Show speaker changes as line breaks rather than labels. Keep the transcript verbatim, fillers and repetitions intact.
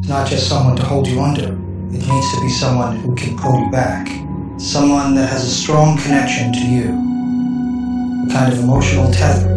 is not just someone to hold you under. It needs to be someone who can pull you back. Someone that has a strong connection to you. A kind of emotional tether